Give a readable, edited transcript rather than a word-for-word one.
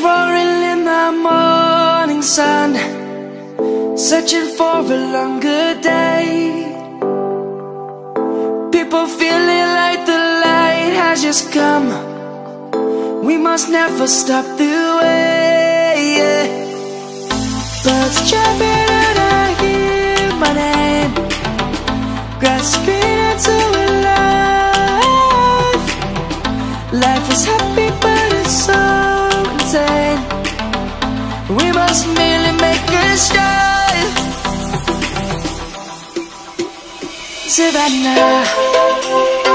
roaring in the morning sun, searching for a longer day. People feeling like the light has just come. We must never stop the way, yeah. Birds jumping and I hear my name, grasping into a life. Life is happy but it's so insane. We must merely make a start. Savannah,